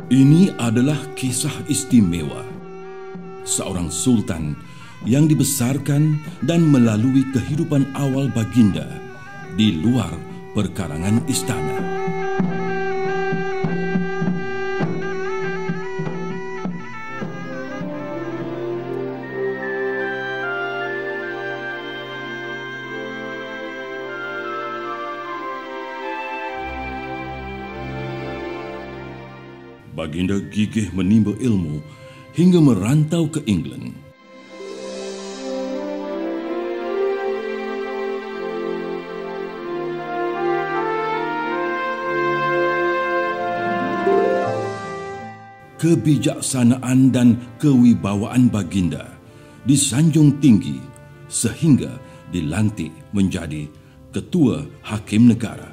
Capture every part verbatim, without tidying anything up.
Ini adalah kisah istimewa seorang sultan yang dibesarkan dan melalui kehidupan awal baginda di luar perkarangan istana. Baginda gigih menimba ilmu hingga merantau ke England. Kebijaksanaan dan kewibawaan baginda disanjung tinggi sehingga dilantik menjadi Ketua Hakim Negara.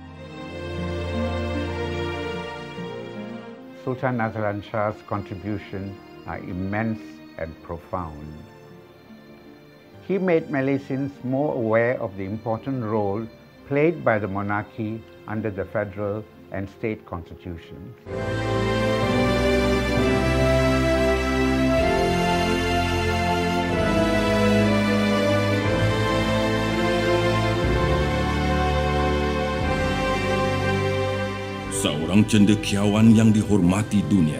Sultan Azlan Shah's contribution are immense and profound. He made Malaysians more aware of the important role played by the monarchy under the federal and state constitutions. Seorang cendekiawan yang dihormati dunia.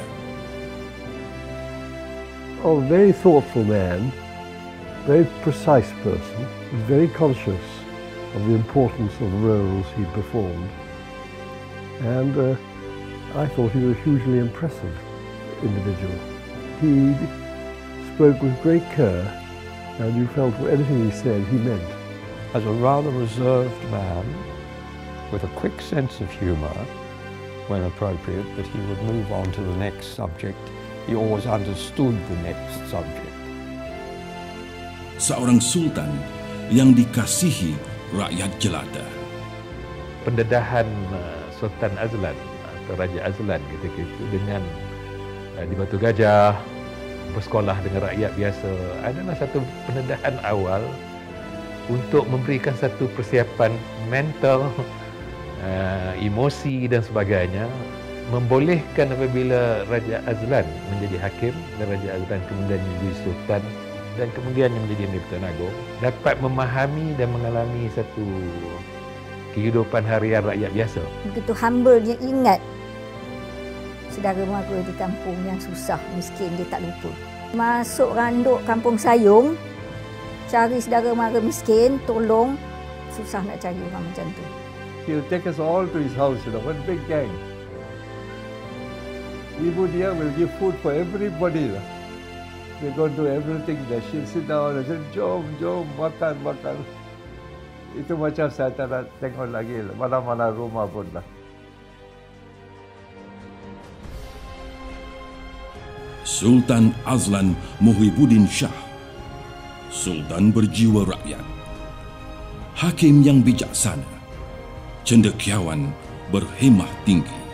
Oh, a very thoughtful man, very precise person, very conscious of the importance of the roles he performed. And uh, I thought he was a hugely impressive individual. He spoke with great care, and you felt anything he said he meant. As a rather reserved man, with a quick sense of humour, when appropriate, but he would move on to the next subject. He always understood the next subject. Seorang sultan yang dikasihi rakyat jelata. Pendedahan uh, Sultan Azlan atau Raja Azlan ketika itu dengan uh, di Batu Gajah bersekolah dengan rakyat biasa adalah satu pendedahan awal untuk memberikan satu persiapan mental, Uh, emosi dan sebagainya, membolehkan apabila Raja Azlan menjadi hakim dan Raja Azlan kemudian menjadi sultan dan kemudian menjadi Pertuan Agong, dapat memahami dan mengalami satu kehidupan harian rakyat biasa. Begitu humble dia ingat saudara mara di kampung yang susah, miskin, dia tak lupa. Masuk randuk kampung Sayung, cari saudara mara miskin, tolong, susah nak cari orang macam tu. He'll take us all to his house, you know, one big gang. Ibu dia will give food for everybody. They go do everything there. She'll sit down and say, jom, jom, makan, makan. Itu macam saya tak nak tengok lagi, mana-mana rumah pun lah. Sultan Azlan Muhyiddin Shah, Sultan berjiwa rakyat, hakim yang bijaksana, cendekiawan berhemah tinggi.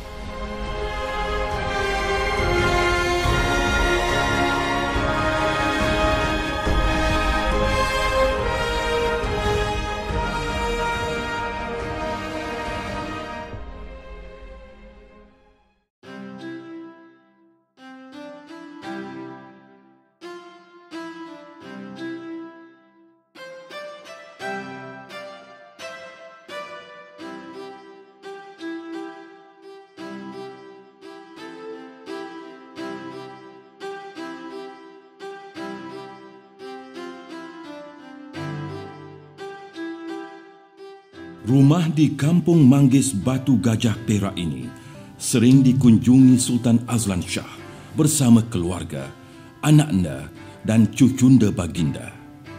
Rumah di Kampung Manggis Batu Gajah Perak ini sering dikunjungi Sultan Azlan Shah bersama keluarga, anak-anda dan cucunda baginda.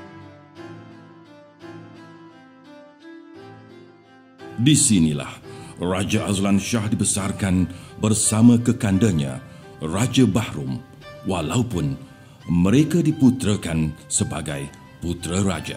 Di sinilah Raja Azlan Shah dibesarkan bersama kekandanya, Raja Bahrum, walaupun mereka diputerakan sebagai putera raja.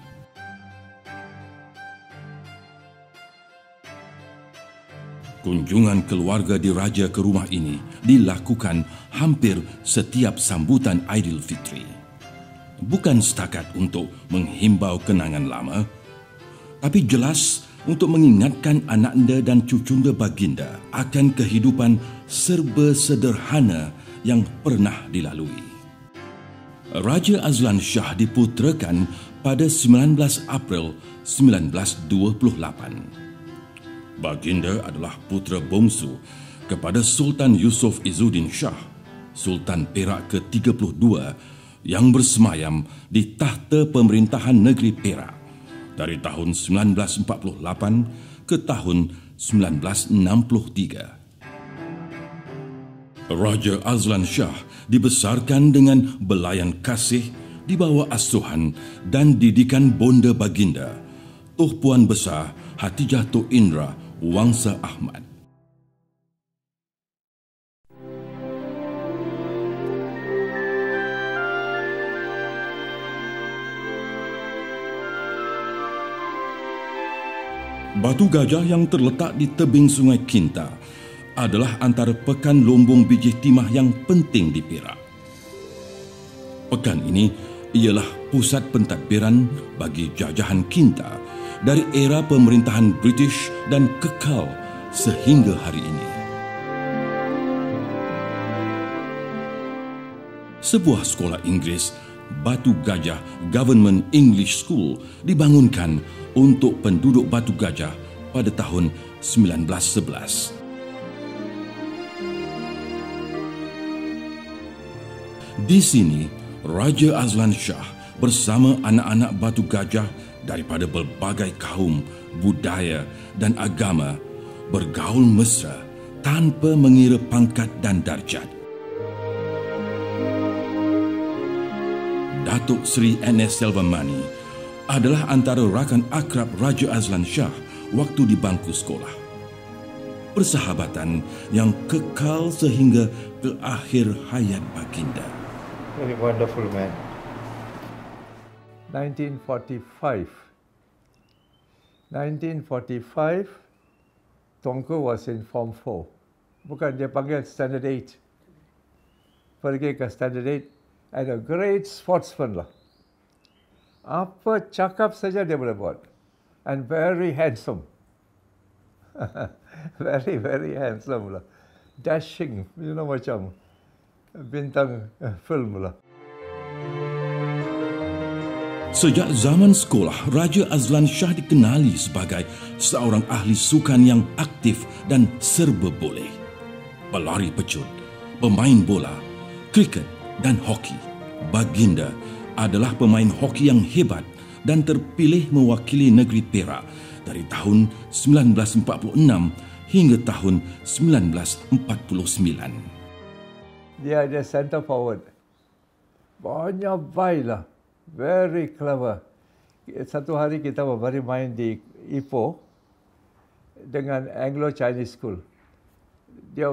Kunjungan keluarga diraja ke rumah ini dilakukan hampir setiap sambutan Aidilfitri. Bukan setakat untuk menghimbau kenangan lama, tapi jelas untuk mengingatkan anaknya dan cucunda baginda akan kehidupan serba sederhana yang pernah dilalui. Raja Azlan Shah diputerakan pada sembilan belas April sembilan belas dua puluh lapan. Baginda adalah putera bongsu kepada Sultan Yusof Izzuddin Shah, Sultan Perak ke tiga puluh dua yang bersemayam di takhta pemerintahan negeri Perak dari tahun sembilan belas empat puluh lapan ke tahun sembilan belas enam puluh tiga. Raja Azlan Shah dibesarkan dengan belayan kasih di bawah asuhan dan didikan bonda baginda, Tuh Puan Besar Hatijah Tok Indra Wangsa Ahmad. Batu Gajah yang terletak di tebing Sungai Kinta adalah antara pekan lombong biji timah yang penting di Perak. Pekan ini ialah pusat pentadbiran bagi jajahan Kinta dari era pemerintahan British dan kekal sehingga hari ini. Sebuah sekolah Inggeris, Batu Gajah Government English School, dibangunkan untuk penduduk Batu Gajah pada tahun sembilan belas sebelas. Di sini, Raja Azlan Shah bersama anak-anak Batu Gajah daripada berbagai kaum, budaya dan agama bergaul mesra tanpa mengira pangkat dan darjat. Datuk Seri N S Selvamani adalah antara rakan akrab Raja Azlan Shah waktu di bangku sekolah. Persahabatan yang kekal sehingga ke akhir hayat baginda. Very wonderful man. nineteen forty-five. nineteen forty-five, Tuanku was in Form four. Bukan, dia panggil Standard eight. Pergi ke Standard eight, and a great sportsman lah. Apa cakap saja dia boleh buat. And very handsome. very, very handsome lah. Dashing, you know, macam bintang film lah. Sejak zaman sekolah, Raja Azlan Shah dikenali sebagai seorang ahli sukan yang aktif dan serba boleh. Pelari pecut, pemain bola, kriket dan hoki. Baginda adalah pemain hoki yang hebat dan terpilih mewakili negeri Perak dari tahun sembilan belas empat puluh enam hingga tahun sembilan belas empat puluh sembilan. Dia ada center forward. Banyak baik lah. Very clever. Satu hari kita baru main di Ipoh dengan Anglo-Chinese School. Dia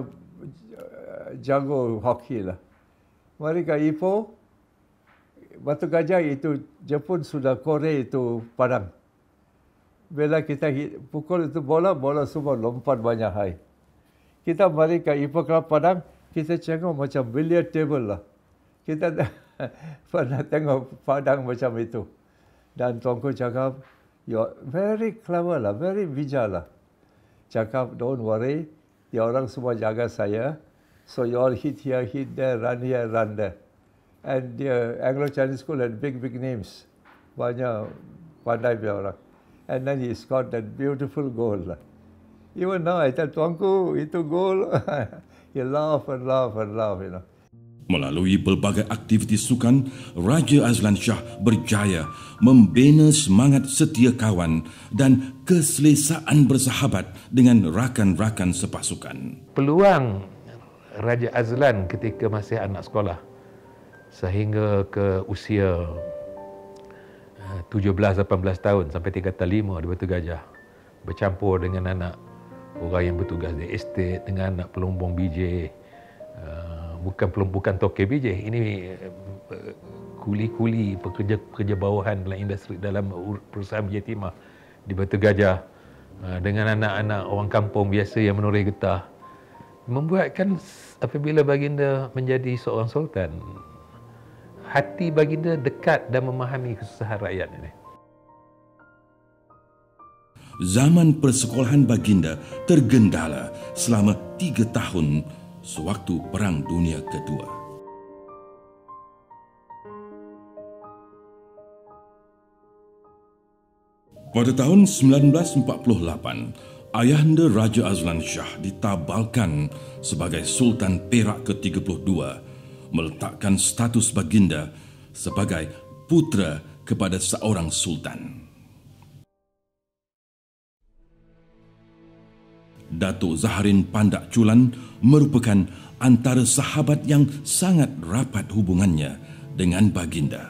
jago hoki lah. Mari ke Ipoh, Batu Gajah itu Jepun sudah korek itu padang. Bila kita pukul itu bola, bola semua lompat banyak hai. Kita mari ke Ipoh Club Padang, kita tengok macam billiard table lah. Kita pernah tengok padang macam itu. Dan Tuanku cakap, you're very clever lah, very bijak lah. Cakap, don't worry, dia orang semua jaga saya. So you all hit here, hit there, run here, run there. And the Anglo-Chinese School had big, big names. Banyak pandai dia orang. And then he scored that beautiful goal lah. Even now, I tell Tuanku, itu goal. He laugh and laugh and laugh, you know. Melalui berbagai aktiviti sukan, Raja Azlan Shah berjaya membina semangat setia kawan dan keselesaan bersahabat dengan rakan-rakan sepasukan. Peluang Raja Azlan ketika masih anak sekolah sehingga ke usia tujuh belas lapan belas tahun sampai tingkatan lima di Batu Gajah, bercampur dengan anak orang yang bertugas di estate, dengan anak pelombong B J, uh, bukan bukan toke B J, ini uh, kuli-kuli pekerja-pekerja bawahan dalam industri, dalam perusahaan B J Timah di Batu Gajah, uh, dengan anak-anak orang kampung biasa yang menoreh getah, membuatkan apabila baginda menjadi seorang sultan, hati baginda dekat dan memahami kesusahan rakyat ini. zaman persekolahan baginda tergendala selama tiga tahun sewaktu Perang Dunia Kedua. Pada tahun sembilan belas empat puluh lapan, ayahanda Raja Azlan Shah ditabalkan sebagai Sultan Perak ke tiga puluh dua, meletakkan status baginda sebagai putera kepada seorang sultan. Datuk Zaharin Pandak Chulan merupakan antara sahabat yang sangat rapat hubungannya dengan baginda.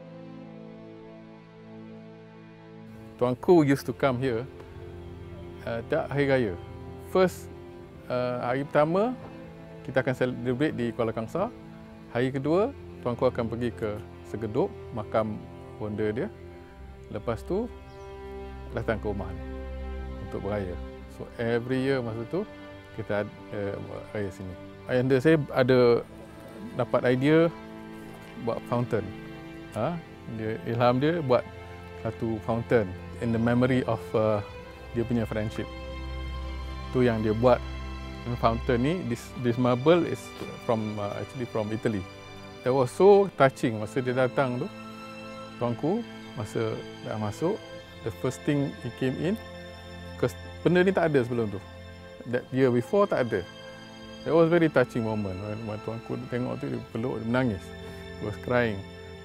Tuanku used to come here uh, tak hari raya. First, uh, hari pertama kita akan celebrate di Kuala Kangsar. Hari kedua, tuanku akan pergi ke Segeduk, makam bonda dia. Lepas tu, datang ke rumah untuk beraya. So every year masa tu kita uh, raya sini. Ayahanda saya ada dapat idea buat fountain. Ha? Dia ilham dia buat satu fountain in the memory of uh, dia punya friendship. Tu yang dia buat. Fountain ni, this this marble is from uh, actually from Italy. That was so touching masa dia datang tu. Tuanku masa dah masuk, the first thing he came in, because benda ni tak ada sebelum tu. That year before tak ada. That was very touching moment. When tuanku tengok tu, dia peluk, dia menangis. He was crying.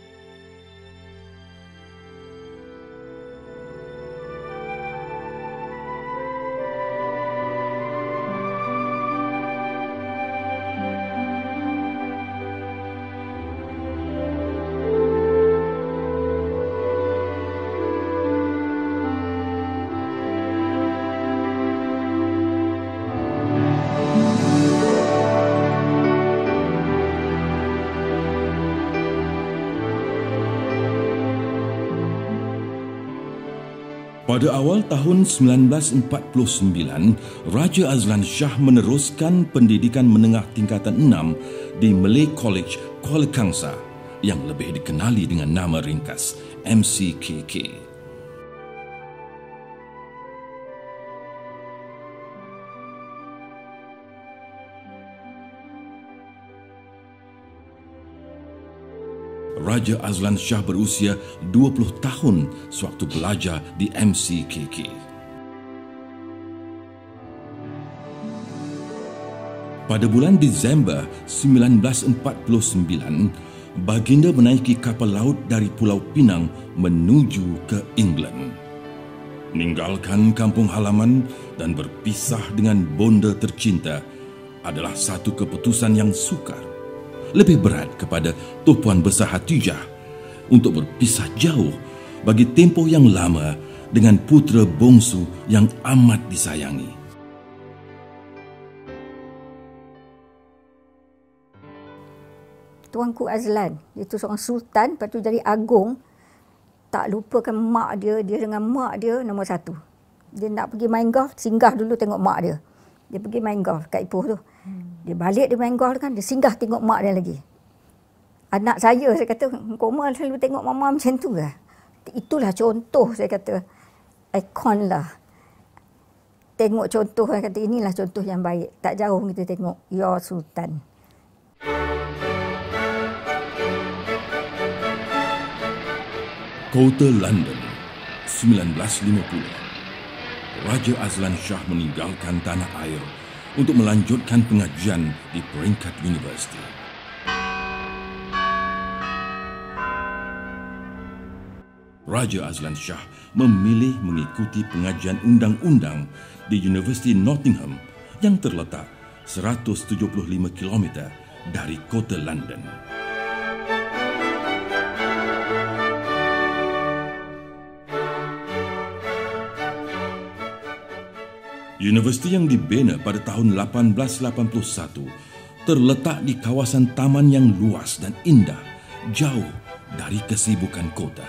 Pada awal tahun sembilan belas empat puluh sembilan, Raja Azlan Shah meneruskan pendidikan menengah tingkatan enam di Malay College Kuala Kangsar yang lebih dikenali dengan nama ringkas M C K K. Raja Azlan Shah berusia dua puluh tahun sewaktu belajar di M C K K. Pada bulan Disember sembilan belas empat puluh sembilan, baginda menaiki kapal laut dari Pulau Pinang menuju ke England. Meninggalkan kampung halaman dan berpisah dengan bonda tercinta adalah satu keputusan yang sukar. Lebih berat kepada Tuan Besar Hatijah untuk berpisah jauh bagi tempoh yang lama dengan putera bongsu yang amat disayangi. Tuanku Azlan, dia tu seorang sultan, lepas tu jadi agung. Tak lupakan mak dia, dia dengan mak dia nombor satu. Dia nak pergi main golf, singgah dulu tengok mak dia. Dia pergi main golf kat Ipoh tu. Dia balik dia main golf kan, dia singgah tengok mak dia lagi. Anak saya, saya kata, kau mal selalu tengok mama macam tu ke? Itulah contoh, saya kata, ikon lah. Tengok contoh, saya kata, inilah contoh yang baik. Tak jauh kita tengok, Your Sultan. Kota London, sembilan belas lima puluh. Raja Azlan Shah meninggalkan tanah air untuk melanjutkan pengajian di peringkat universiti. Raja Azlan Shah memilih mengikuti pengajian undang-undang di Universiti Nottingham yang terletak seratus tujuh puluh lima kilometer dari kota London. Universiti yang dibina pada tahun lapan belas lapan puluh satu terletak di kawasan taman yang luas dan indah, jauh dari kesibukan kota.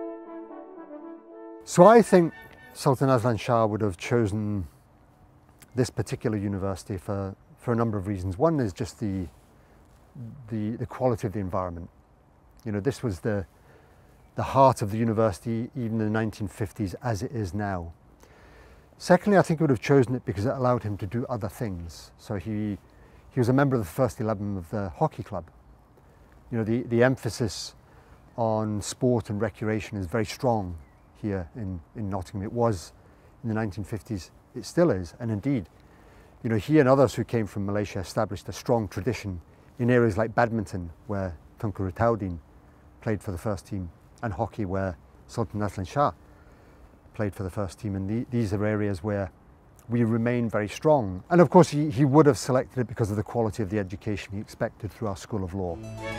So I think Sultan Azlan Shah would have chosen this particular university for, for a number of reasons. One is just the, the, the quality of the environment. You know, this was the, the heart of the university, even in the nineteen fifties, as it is now. Secondly, I think he would have chosen it because it allowed him to do other things. So he, he was a member of the first eleven of the hockey club. You know, the, the emphasis on sport and recreation is very strong here in, in Nottingham. It was in the nineteen fifties, it still is, and indeed, you know, he and others who came from Malaysia established a strong tradition in areas like badminton, where Tunku Ritaudin played for the first team, and hockey, where Sultan Azlan Shah played for the first team, and the, these are areas where we remain very strong. And of course, he, he would have selected it because of the quality of the education he expected through our School of Law.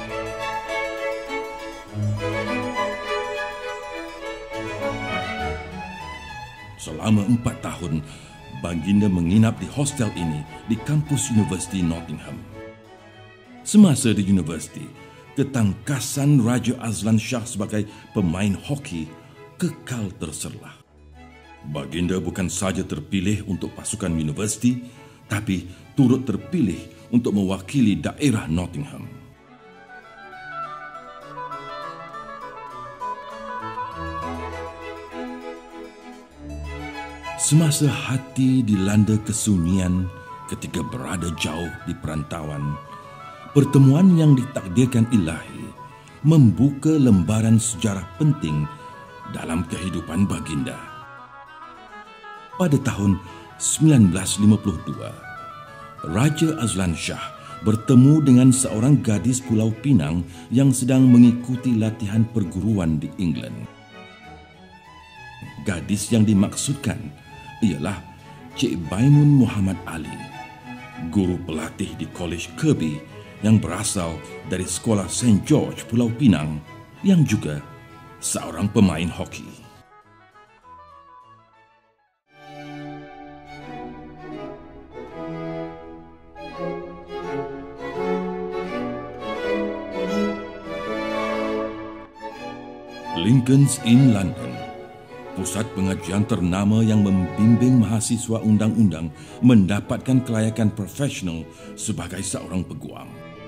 Selama empat tahun, baginda menginap di hostel ini di kampus Universiti Nottingham. Semasa di universiti, ketangkasan Raja Azlan Shah sebagai pemain hoki kekal terserlah. Baginda bukan saja terpilih untuk pasukan universiti, tapi turut terpilih untuk mewakili daerah Nottingham. Semasa hati dilanda kesunyian ketika berada jauh di perantauan, pertemuan yang ditakdirkan Ilahi membuka lembaran sejarah penting dalam kehidupan baginda. Pada tahun sembilan belas lima puluh dua, Raja Azlan Shah bertemu dengan seorang gadis Pulau Pinang yang sedang mengikuti latihan perguruan di England. Gadis yang dimaksudkan ialah Cik Baimun Muhammad Ali, guru pelatih di College Kirby yang berasal dari Sekolah Saint George Pulau Pinang, yang juga seorang pemain hoki. Lincoln's Inn London, pusat pengajian ternama yang membimbing mahasiswa undang-undang mendapatkan kelayakan profesional sebagai seorang peguam.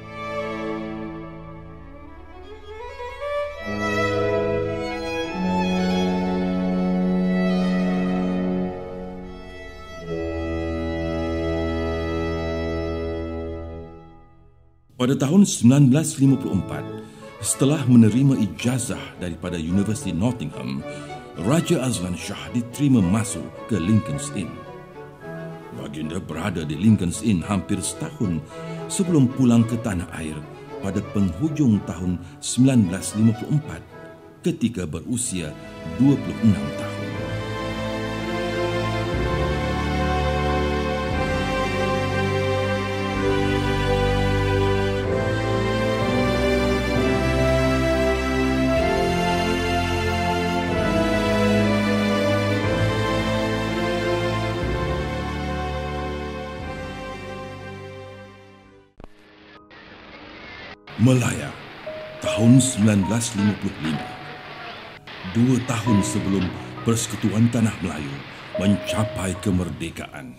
Pada tahun sembilan belas lima puluh empat, setelah menerima ijazah daripada Universiti Nottingham, Raja Azlan Shah diterima masuk ke Lincoln's Inn. Baginda berada di Lincoln's Inn hampir setahun sebelum pulang ke tanah air pada penghujung tahun sembilan belas lima puluh empat ketika berusia dua puluh enam tahun. Melaya, tahun sembilan belas lima puluh lima. Dua tahun sebelum Persekutuan Tanah Melayu mencapai kemerdekaan.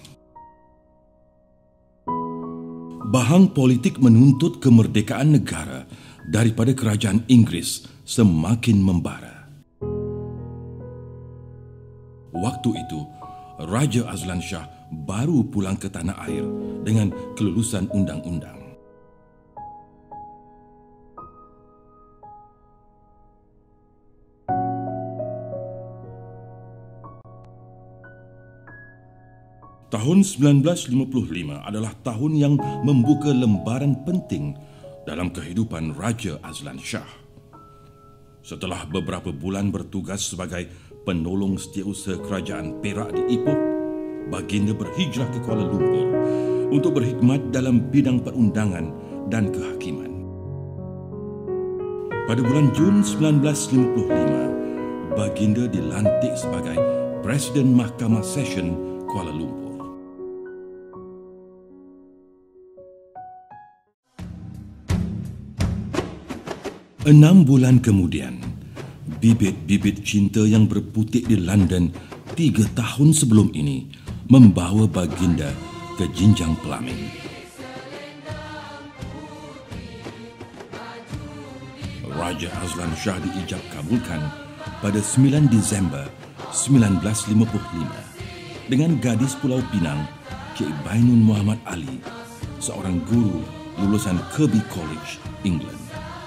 Bahang politik menuntut kemerdekaan negara daripada kerajaan Inggeris semakin membara. Waktu itu, Raja Azlan Shah baru pulang ke tanah air dengan kelulusan undang-undang. Tahun sembilan belas lima puluh lima adalah tahun yang membuka lembaran penting dalam kehidupan Raja Azlan Shah. Setelah beberapa bulan bertugas sebagai penolong setiausaha kerajaan Perak di Ipoh, baginda berhijrah ke Kuala Lumpur untuk berkhidmat dalam bidang perundangan dan kehakiman. Pada bulan Jun sembilan belas lima puluh lima, baginda dilantik sebagai Presiden Mahkamah Session Kuala Lumpur. Enam bulan kemudian, bibit-bibit cinta yang berputik di London tiga tahun sebelum ini membawa baginda ke jenjang pelamin. Raja Azlan Shah diijab kabulkan pada sembilan Disember sembilan belas lima puluh lima dengan gadis Pulau Pinang, Cik Bainun Muhammad Ali, seorang guru lulusan Kirby College, England.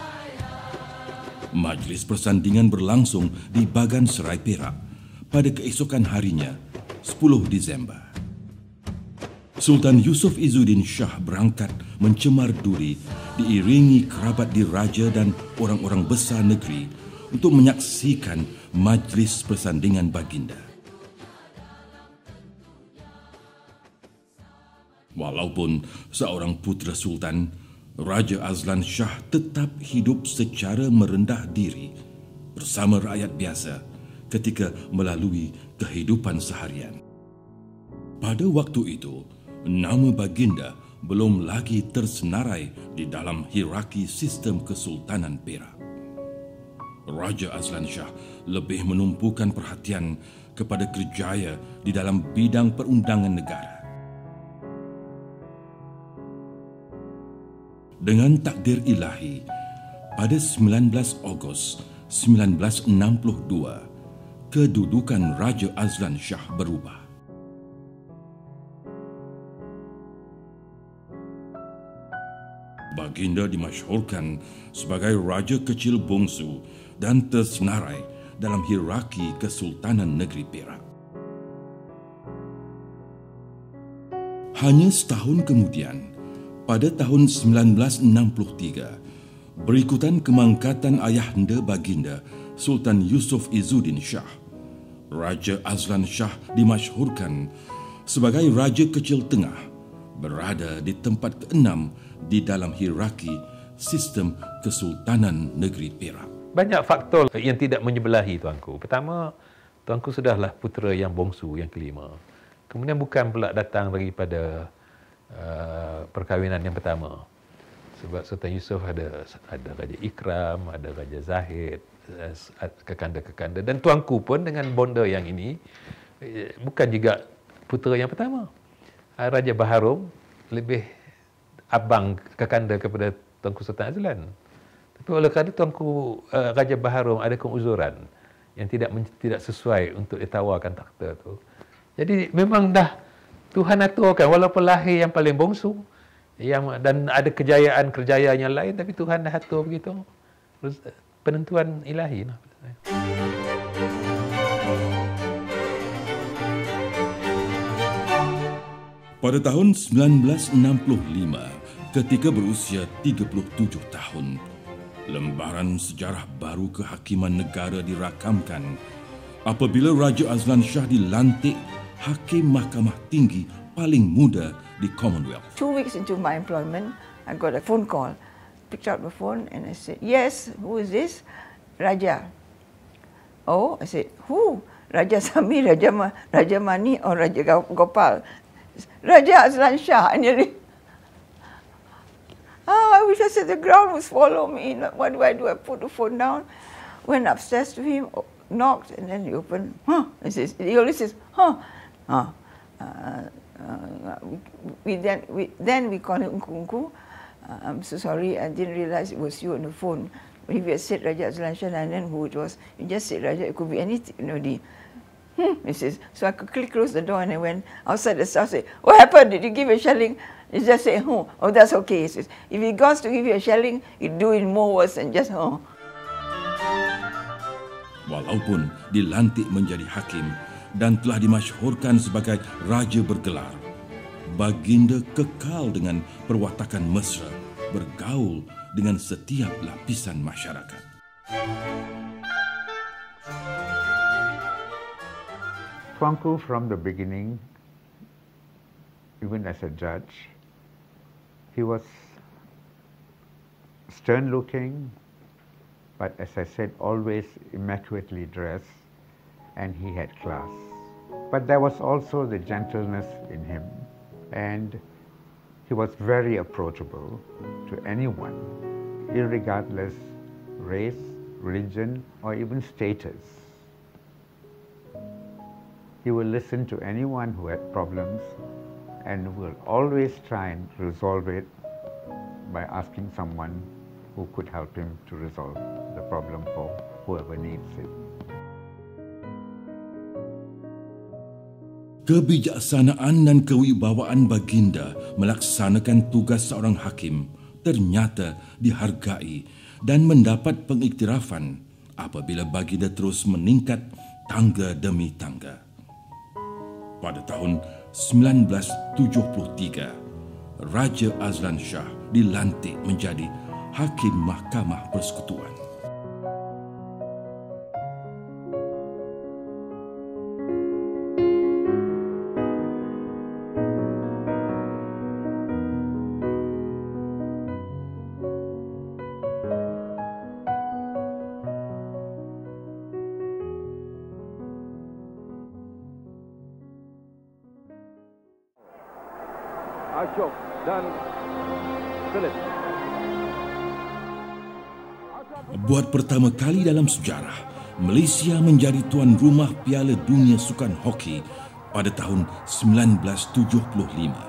Majlis persandingan berlangsung di Bagan Serai Perak pada keesokan harinya, sepuluh Disember. Sultan Yusof Izzuddin Shah berangkat mencemar duri diiringi kerabat diraja dan orang-orang besar negeri untuk menyaksikan majlis persandingan baginda. Walaupun seorang putera sultan, Raja Azlan Shah tetap hidup secara merendah diri bersama rakyat biasa ketika melalui kehidupan seharian. Pada waktu itu, nama baginda belum lagi tersenarai di dalam hierarki sistem Kesultanan Perak. Raja Azlan Shah lebih menumpukan perhatian kepada kerjaya di dalam bidang perundangan negara. Dengan takdir ilahi, pada sembilan belas Ogos sembilan belas enam puluh dua, kedudukan Raja Azlan Shah berubah. Baginda dimasyhurkan sebagai raja kecil bongsu dan tersenarai dalam hierarki Kesultanan Negeri Perak. Hanya setahun kemudian, pada tahun sembilan belas enam puluh tiga, berikutan kemangkatan ayahanda baginda Sultan Yusof Izzuddin Shah, Raja Azlan Shah dimasyhurkan sebagai Raja Kecil Tengah, berada di tempat keenam di dalam hierarki sistem Kesultanan Negeri Perak. Banyak faktor yang tidak menyebelahi, Tuanku. Pertama, Tuanku sudahlah putera yang bongsu, yang kelima. Kemudian bukan pula datang daripada uh, perkahwinan yang pertama. Sebab Sultan Yusof ada ada Raja Ikram, ada Raja Zahid, kekanda-kekanda. Dan Tuanku pun dengan bonda yang ini, bukan juga putera yang pertama. Raja Baharum lebih abang kekanda kepada Tuanku Sultan Azlan. Tapi oleh kerana Tuanku uh, Raja Baharum ada keuzuran yang tidak tidak sesuai untuk ditawarkan takhta tu. Jadi memang dah Tuhan aturkan, walaupun lahir yang paling bongsu yang dan ada kejayaan-kejayaan yang lain, tapi Tuhan dah atur begitu. Penentuan ilahi. Pada tahun sembilan belas enam puluh lima, ketika berusia tiga puluh tujuh tahun, lembaran sejarah baru kehakiman negara dirakamkan apabila Raja Azlan Shah dilantik Hakim Mahkamah Tinggi paling muda di Commonwealth. Two weeks into my employment, I got a phone call. Picked up the phone and I said, "Yes, who is this?" "Raja." "Oh," I said, "Who? Raja Sami, Raja Ma, Raja Mani or Raja Gopal?" "Raja Azlan Shah." I nearly, oh, I wish I said the ground would swallow me. What do I do? I put the phone down, went upstairs to him, knocked, and then he opened. Huh? He says, he always says, huh? Huh? Uh, uh, we, we then we then we call him Unku Unku. Uh, I'm so sorry, I didn't realize it was you on the phone. But if you had said Raja Azlan Shah and then who it was, you just said Raja, it could be anything, you know, the, hmm, he says. So I quickly closed the door and I went outside the house. Say, "What happened? Did you give a shelling?" He just say, "Oh, oh, that's okay." He says, "If he goes to give you a shelling, you do it more worse than just oh." Walaupun dilantik menjadi hakim dan telah dimasyhurkan sebagai raja bergelar, baginda kekal dengan perwatakan mesra, bergaul dengan setiap lapisan masyarakat. Tuanku from the beginning, even as a judge, he was stern-looking, but as I said, always immaculately dressed, and he had class. But there was also the gentleness in him, and he was very approachable to anyone, irregardless race, religion, or even status. He will listen to anyone who had problems and will always try and resolve it by asking someone who could help him to resolve the problem for whoever needs it. Kebijaksanaan dan kewibawaan baginda melaksanakan tugas seorang hakim ternyata dihargai dan mendapat pengiktirafan apabila baginda terus meningkat tangga demi tangga. Pada tahun sembilan belas tujuh puluh tiga, Raja Azlan Shah dilantik menjadi Hakim Mahkamah Persekutuan. Ashok dan Philip. Buat pertama kali dalam sejarah, Malaysia menjadi tuan rumah Piala Dunia Sukan Hoki pada tahun sembilan belas tujuh puluh lima.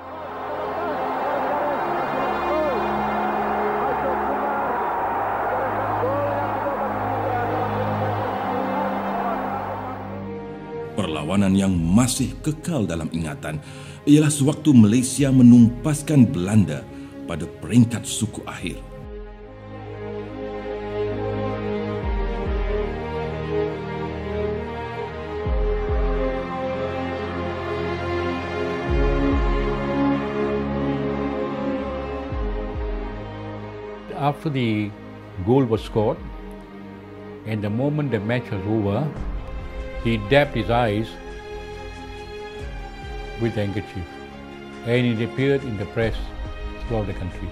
Perlawanan yang masih kekal dalam ingatan ialah sewaktu Malaysia menumpaskan Belanda pada peringkat suku akhir. After the goal was scored, and the moment the match was over, he dabbed his eyes with the handkerchief, and it appeared in the press throughout the country.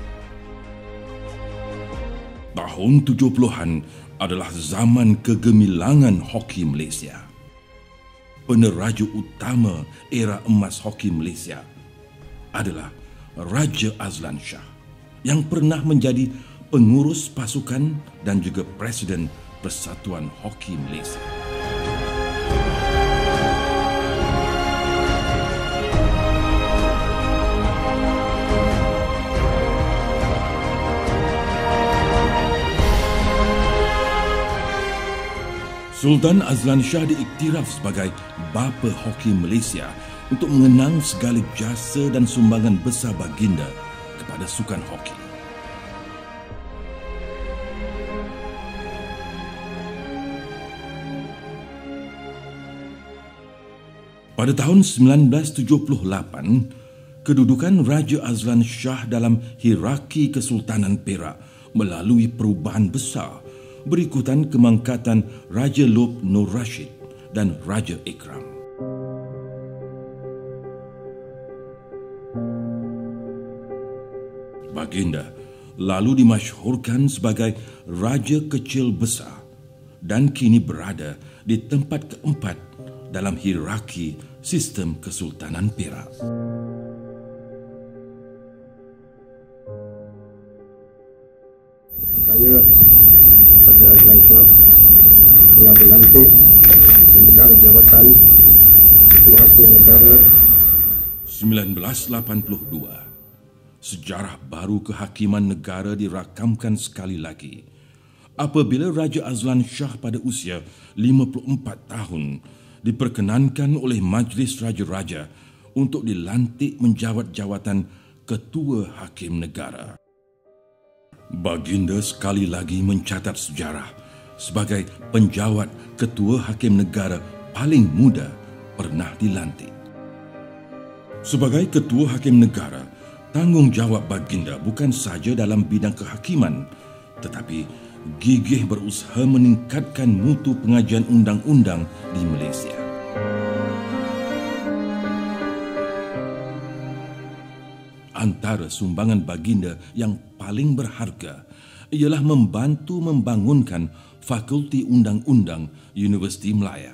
Tahun tujuh puluhan adalah zaman kegemilangan hoki Malaysia. Peneraju utama era emas hoki Malaysia adalah Raja Azlan Shah yang pernah menjadi pengurus pasukan dan juga Presiden Persatuan Hoki Malaysia. Sultan Azlan Shah diiktiraf sebagai bapa hoki Malaysia untuk mengenang segala jasa dan sumbangan besar baginda kepada sukan hoki. Pada tahun sembilan belas tujuh puluh lapan, kedudukan Raja Azlan Shah dalam hierarki Kesultanan Perak melalui perubahan besar berikutan kemangkatan Raja Lob Nur Rashid dan Raja Ikram. Baginda lalu dimasyhurkan sebagai Raja Kecil Besar dan kini berada di tempat keempat dalam hierarki sistem Kesultanan Perak. Saya, Raja Azlan Shah, telah dilantik memegang jabatan Ketua Hakim Negara. sembilan belas lapan puluh dua, sejarah baru kehakiman negara dirakamkan sekali lagi apabila Raja Azlan Shah pada usia lima puluh empat tahun diperkenankan oleh Majlis Raja-Raja untuk dilantik menjawat jawatan Ketua Hakim Negara. Baginda sekali lagi mencatat sejarah sebagai penjawat Ketua Hakim Negara paling muda pernah dilantik. Sebagai Ketua Hakim Negara, tanggungjawab baginda bukan sahaja dalam bidang kehakiman, tetapi gigih berusaha meningkatkan mutu pengajian undang-undang di Malaysia. Antara sumbangan baginda yang paling berharga ialah membantu membangunkan Fakulti Undang-Undang Universiti Melaya.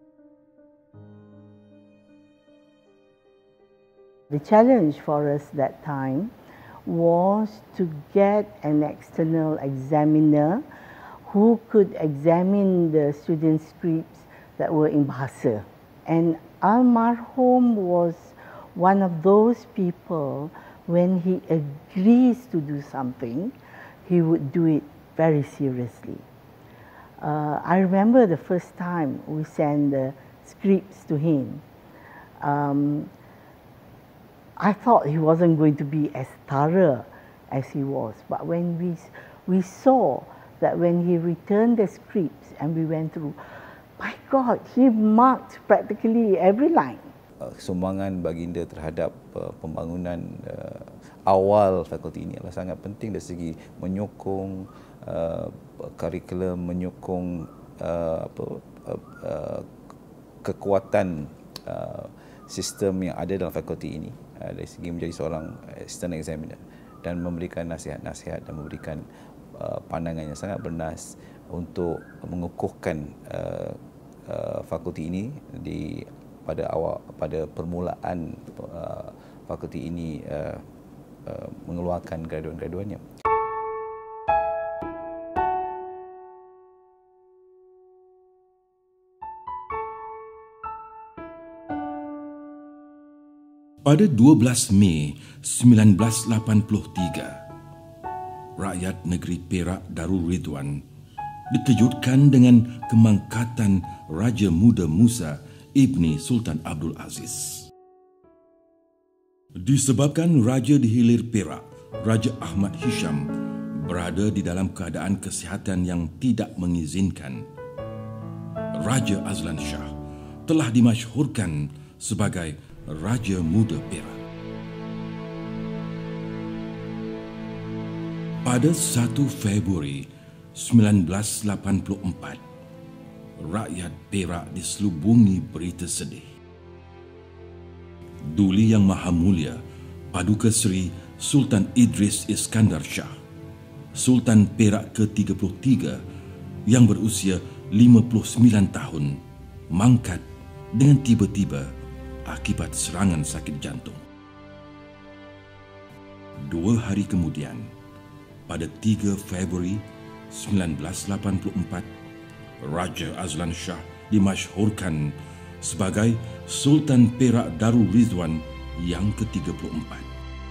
The challenge for us that time was to get an external examiner who could examine the student scripts that were in Bahasa And almarhum was one of those people, when he agrees to do something, he would do it very seriously. Uh, I remember the first time we sent the scripts to him. Um, I thought he wasn't going to be as thorough as he was, but when we we saw that when he returned the scripts and we went through, my God, he marked practically every line. Sumbangan baginda terhadap uh, pembangunan uh, awal fakulti ini adalah sangat penting dari segi menyokong uh, kurikulum, menyokong uh, apa, uh, uh, kekuatan uh, sistem yang ada dalam fakulti ini uh, dari segi menjadi seorang external examiner dan memberikan nasihat-nasihat dan memberikan uh, pandangan yang sangat bernas untuk mengukuhkan uh, uh, fakulti ini di pada awal pada permulaan uh, fakulti ini uh, uh, mengeluarkan graduan-graduannya. Pada dua belas Mei sembilan belas lapan puluh tiga, rakyat negeri Perak Darul Ridwan dikejutkan dengan kemangkatan Raja Muda Musa Ibni Sultan Abdul Aziz. Disebabkan Raja di Hilir Perak, Raja Ahmad Hisham, berada di dalam keadaan kesihatan yang tidak mengizinkan, Raja Azlan Shah telah dimasyhurkan sebagai Raja Muda Perak. Pada satu Februari sembilan belas lapan puluh empat, rakyat Perak diselubungi berita sedih. Duli Yang Maha Mulia Paduka Seri Sultan Idris Iskandar Shah, Sultan Perak ke tiga puluh tiga yang berusia lima puluh sembilan tahun, mangkat dengan tiba-tiba akibat serangan sakit jantung. Dua hari kemudian, pada tiga Februari sembilan belas lapan puluh empat, Raja Azlan Shah dimasyhurkan sebagai Sultan Perak Darul Ridwan yang ke tiga puluh empat.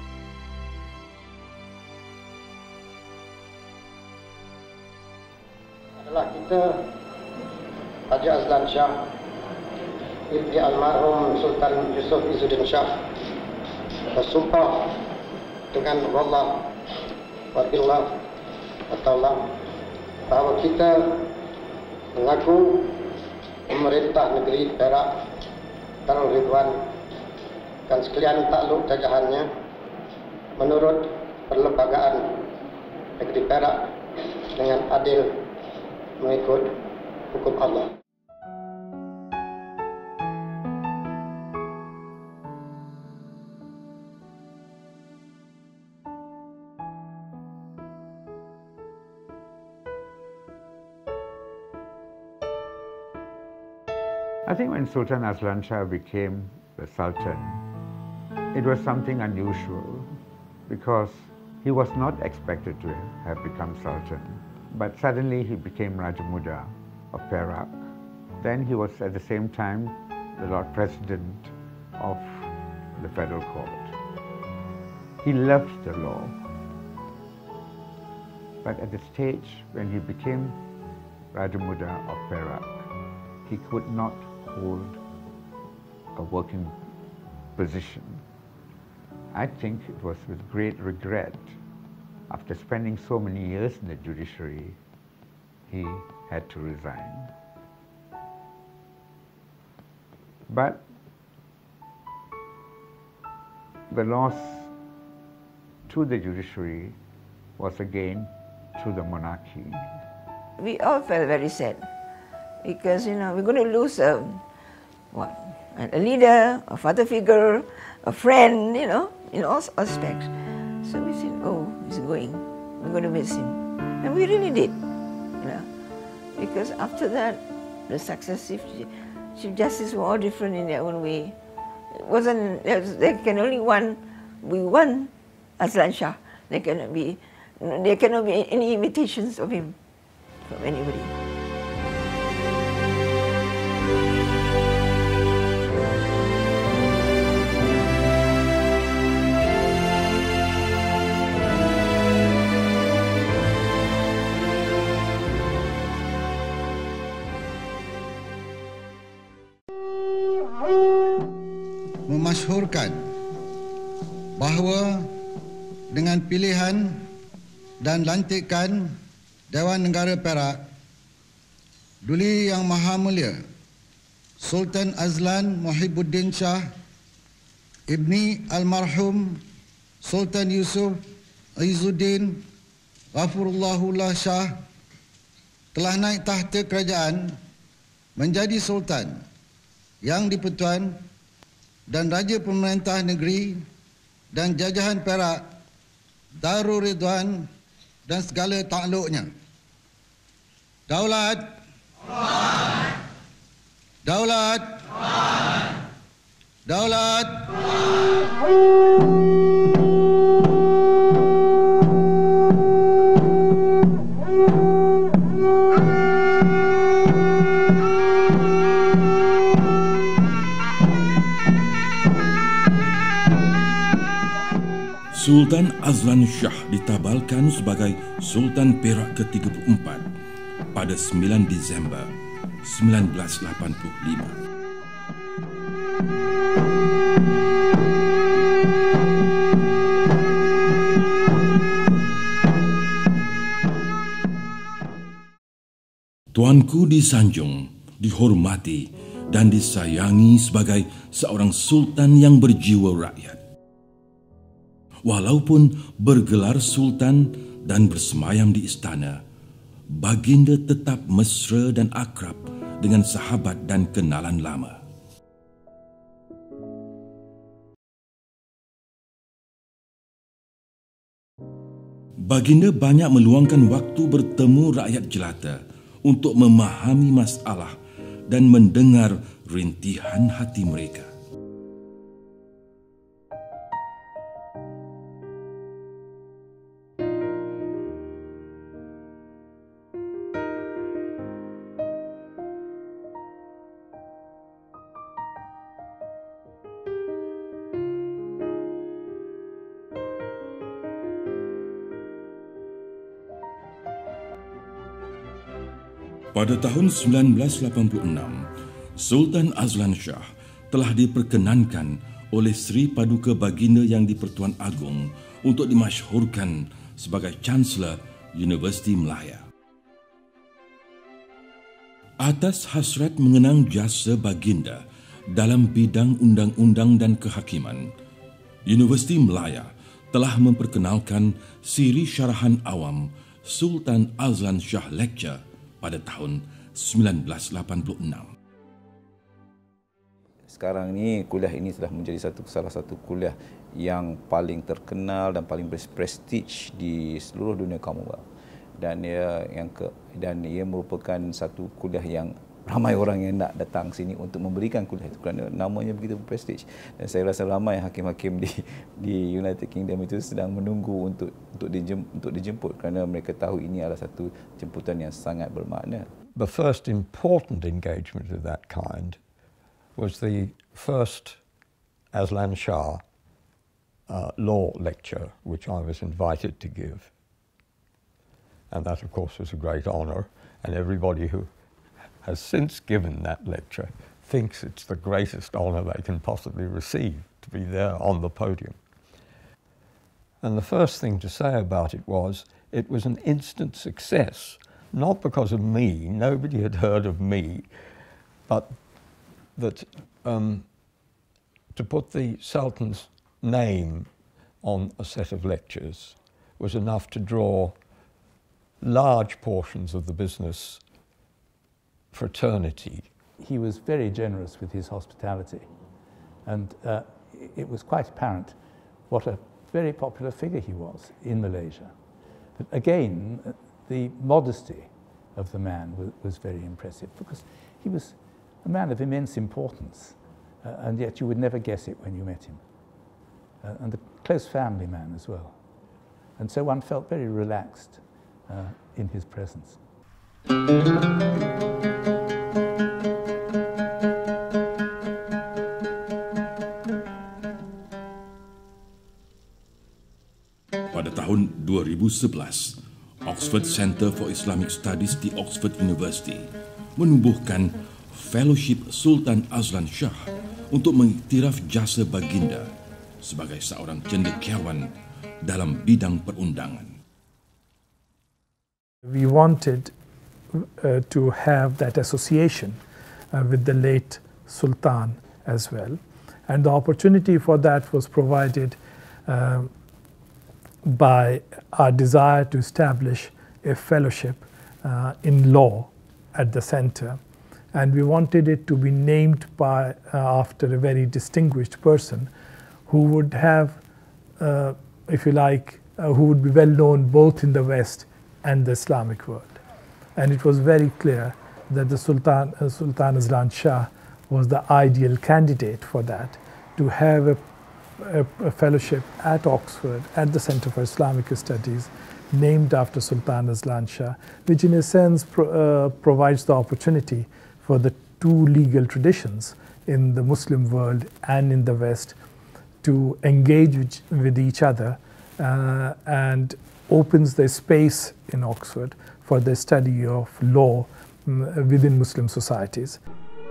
Adalah kita, Raja Azlan Shah, Ibni almarhum Sultan Yusuf Izzuddin Shah, bersumpah dengan Allah wa billah atau Allah bahawa kita mengaku memerintah negeri Perak Darul Ridwan dan sekalian takluk jajahannya menurut perlembagaan negeri Perak dengan adil mengikut hukum Allah. I think when Sultan Azlan Shah became the Sultan, it was something unusual because he was not expected to have become Sultan. But suddenly he became Raja Muda of Perak. Then he was at the same time the Lord President of the Federal Court. He loved the law. But at the stage when he became Raja Muda of Perak, he could not hold a working position. I think it was with great regret, after spending so many years in the judiciary, he had to resign. But the loss to the judiciary was again to the monarchy. We all felt very sad because, you know, we're going to lose a, what, a leader, a father figure, a friend, you know, in all aspects. So we said, oh, he's going. We're going to miss him. And we really did, you know, because after that, the successive Chief Justice were all different in their own way. It wasn't, there can only one, be one Azlan Shah. There cannot be, there cannot be any imitations of him from anybody. memasyhurkan bahawa dengan pilihan dan lantikan Dewan Negara Perak, Duli Yang Maha Mulia Sultan Azlan Muhibbuddin Shah Ibni Almarhum Sultan Yusuf Izzuddin Ghafurullahullah Shah telah naik tahta kerajaan menjadi Sultan yang di-Pertuan dan Raja Pemerintah Negeri dan Jajahan Perak, Darul Ridwan dan segala takluknya. Daulat, Daulat, Daulat, Sultan Azlan Shah ditabalkan sebagai Sultan Perak ke tiga puluh empat pada sembilan Disember sembilan belas lapan puluh lima. Tuanku disanjung, dihormati dan disayangi sebagai seorang sultan yang berjiwa rakyat. Walaupun bergelar sultan dan bersemayam di istana, baginda tetap mesra dan akrab dengan sahabat dan kenalan lama. Baginda banyak meluangkan waktu bertemu rakyat jelata untuk memahami masalah dan mendengar rintihan hati mereka. Pada tahun sembilan belas lapan puluh enam, Sultan Azlan Shah telah diperkenankan oleh Sri Paduka Baginda Yang di-Pertuan Agong untuk dimasyhurkan sebagai Chancellor Universiti Melaya. Atas hasrat mengenang jasa baginda dalam bidang undang-undang dan kehakiman, Universiti Melaya telah memperkenalkan Siri Syarahan Awam Sultan Azlan Shah Lecture pada tahun sembilan belas lapan puluh enam. Sekarang ni kuliah ini telah menjadi satu salah satu kuliah yang paling terkenal dan paling berprestij di seluruh dunia Commonwealth. Dan ia yang ke dan ia merupakan satu kuliah yang ramai orang yang nak datang sini untuk memberikan kuliah itu kerana namanya begitu berprestij. Dan saya rasa ramai hakim-hakim di di United Kingdom itu sedang menunggu untuk untuk dijem, untuk dijemput kerana mereka tahu ini adalah satu jemputan yang sangat bermakna. The first important engagement of that kind was the first Azlan Shah uh, law lecture, which I was invited to give. And that, of course, was a great honour, and everybody who has since given that lecture thinks it's the greatest honour they can possibly receive, to be there on the podium. And the first thing to say about it was, it was an instant success, not because of me, nobody had heard of me, but that um, to put the Sultan's name on a set of lectures was enough to draw large portions of the business fraternity. He was very generous with his hospitality, and uh, it was quite apparent what a very popular figure he was in Malaysia. But again, the modesty of the man was, was very impressive, because he was a man of immense importance, uh, and yet you would never guess it when you met him. Uh, and a close family man as well. And so one felt very relaxed uh, in his presence. Pada tahun dua ribu sebelas, Oxford Centre for Islamic Studies di Oxford University menubuhkan Fellowship Sultan Azlan Shah untuk mengiktiraf jasa baginda sebagai seorang cendekiawan dalam bidang perundangan. We wanted uh, to have that association uh, with the late Sultan as well, and the opportunity for that was provided uh, by our desire to establish a fellowship uh, in law at the center, and we wanted it to be named by uh, after a very distinguished person who would have, uh, if you like, uh, who would be well known both in the West and the Islamic world. And it was very clear that the Sultan, uh, Sultan Azlan Shah was the ideal candidate for that, to have a, a, a fellowship at Oxford, at the Center for Islamic Studies, named after Sultan Azlan Shah, which in a sense pro, uh, provides the opportunity for the two legal traditions in the Muslim world and in the West to engage with, with each other uh, and opens the space in Oxford for the study of law um, within Muslim societies.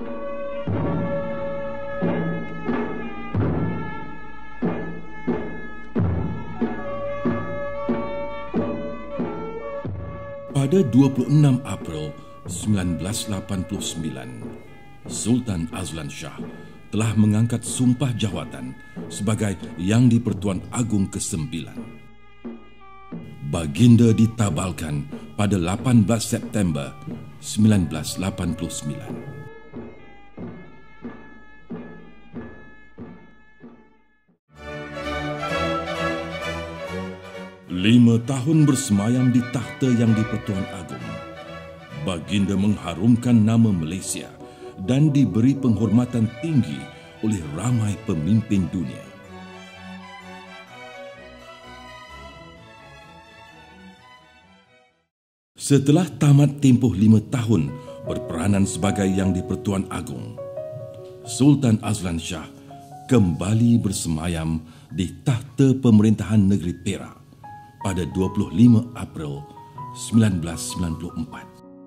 Pada dua puluh enam April sembilan belas lapan puluh sembilan, Sultan Azlan Shah telah mengangkat sumpah jawatan sebagai Yang di-Pertuan Agong kesembilan. Baginda ditabalkan pada lapan belas September sembilan belas lapan puluh sembilan. Lima tahun bersemayam di takhta Yang di-Pertuan Agong, baginda mengharumkan nama Malaysia dan diberi penghormatan tinggi oleh ramai pemimpin dunia. Setelah tamat tempoh lima tahun berperanan sebagai Yang di-Pertuan Agong, Sultan Azlan Shah kembali bersemayam di takhta pemerintahan negeri Perak pada dua puluh lima April sembilan belas sembilan puluh empat.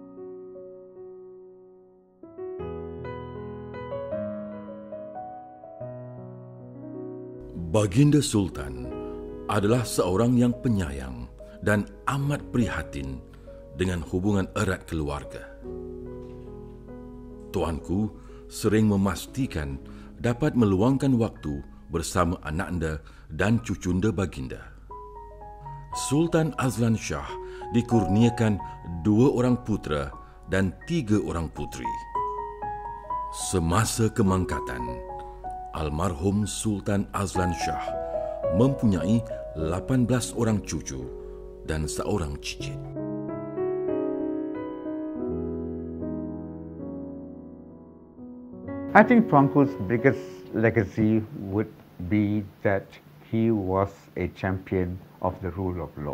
Baginda Sultan adalah seorang yang penyayang dan amat prihatin dengan hubungan erat keluarga. Tuanku sering memastikan dapat meluangkan waktu bersama anak anda dan cucunda baginda. Sultan Azlan Shah dikurniakan dua orang putera dan tiga orang puteri. Semasa kemangkatan, almarhum Sultan Azlan Shah mempunyai lapan belas orang cucu dan seorang cicit. I think Tuanku's biggest legacy would be that he was a champion of the rule of law.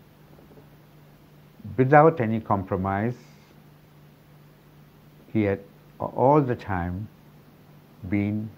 Without any compromise, he had all the time been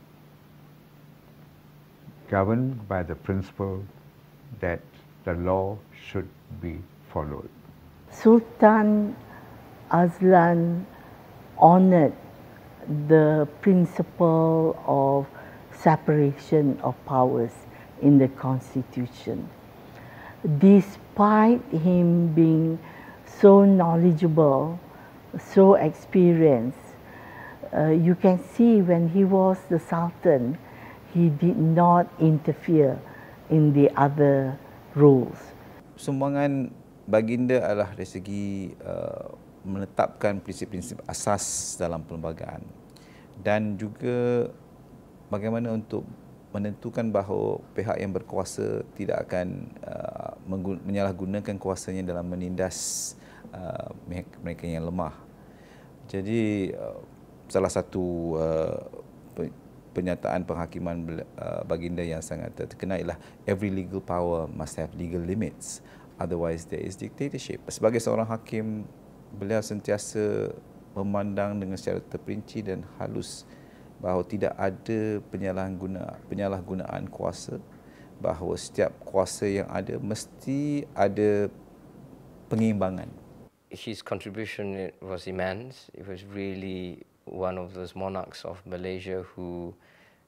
governed by the principle that the law should be followed. Sultan Azlan honored the principle of separation of powers in the Constitution. Despite him being so knowledgeable, so experienced, uh, you can see when he was the Sultan, he did not interfere in the other rules. Sumbangan baginda adalah dari segi uh, menetapkan prinsip-prinsip asas dalam perlembagaan dan juga bagaimana untuk menentukan bahawa pihak yang berkuasa tidak akan uh, menyalahgunakan kuasanya dalam menindas uh, mereka yang lemah. Jadi uh, salah satu uh, penyataan penghakiman uh, baginda yang sangat terkenal ialah every legal power must have legal limits, otherwise there is dictatorship. Sebagai seorang hakim, beliau sentiasa memandang dengan secara terperinci dan halus bahawa tidak ada penyalahgunaan, penyalahgunaan kuasa, bahawa setiap kuasa yang ada mesti ada pengeimbangan. His contribution was immense. It was really one of those monarchs of Malaysia who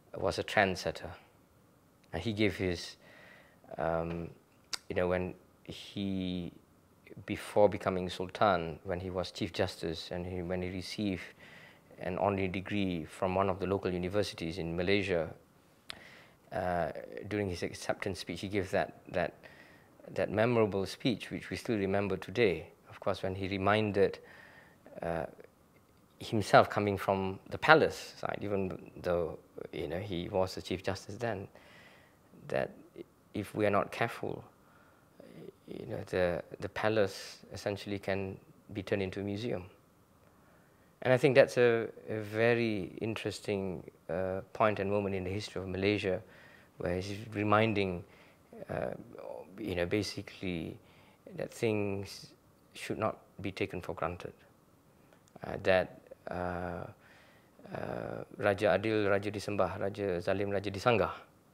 was a trendsetter. And he gave his, um, you know, when he, before becoming Sultan, when he was Chief Justice and he, when he received an honorary degree from one of the local universities in Malaysia, uh, during his acceptance speech, he gave that, that, that memorable speech, which we still remember today. Of course, when he reminded uh, himself coming from the palace side, even though, you know, he was the Chief Justice then, that if we are not careful, you know, the, the palace essentially can be turned into a museum. And I think that's a, a very interesting uh, point and moment in the history of Malaysia, where he's reminding, uh, you know, basically that things should not be taken for granted. Uh, that uh, uh, Raja Adil, Raja disembah, Raja Zalim, Raja disanggah.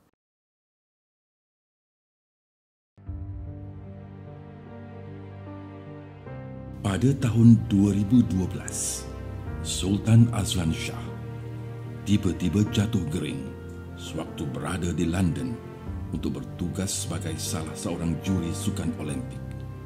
Pada tahun dua ribu dua belas, Sultan Azlan Shah tiba-tiba jatuh gering sewaktu berada di London untuk bertugas sebagai salah seorang juri sukan Olimpik.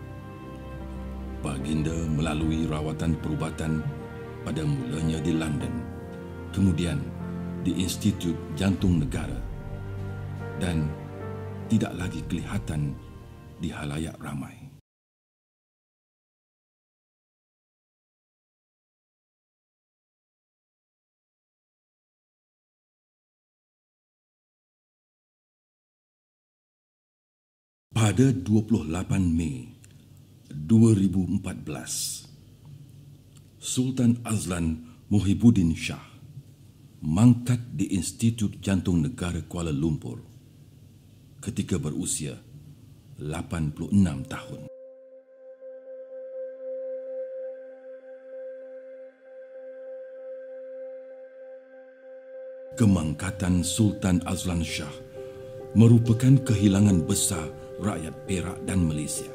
Baginda melalui rawatan perubatan pada mulanya di London, kemudian di Institut Jantung Negara dan tidak lagi kelihatan di halayak ramai. Pada dua puluh lapan Mei dua ribu empat belas, Sultan Azlan Muhyiddin Shah mangkat di Institut Jantung Negara Kuala Lumpur ketika berusia lapan puluh enam tahun. Kemangkatan Sultan Azlan Shah merupakan kehilangan besar rakyat Perak dan Malaysia.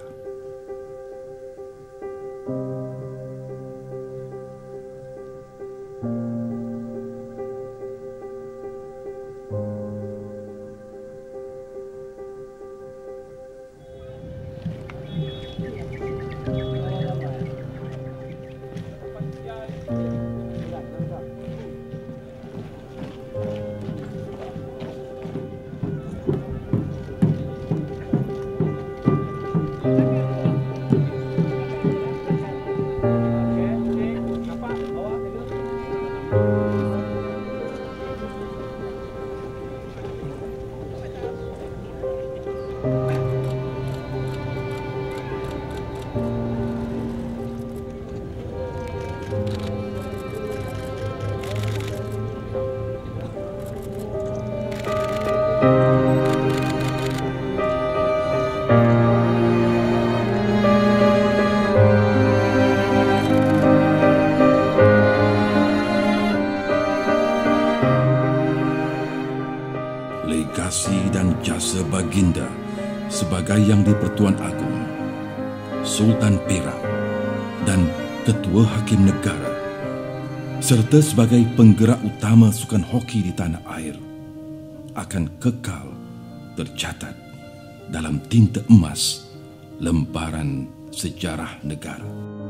Legasi dan jasa baginda sebagai Yang di-Pertuan Agong, Sultan Perak dan Ketua Hakim Negara serta sebagai penggerak utama sukan hoki di tanah air akan kekal tercatat dalam tinta emas lembaran sejarah negara.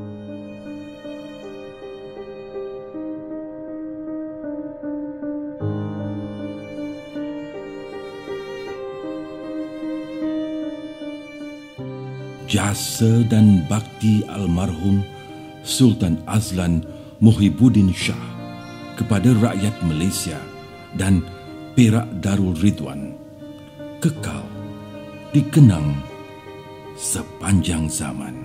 Jasa dan bakti almarhum Sultan Azlan Muhyiddin Shah kepada rakyat Malaysia dan Perak Darul Ridwan kekal dikenang sepanjang zaman.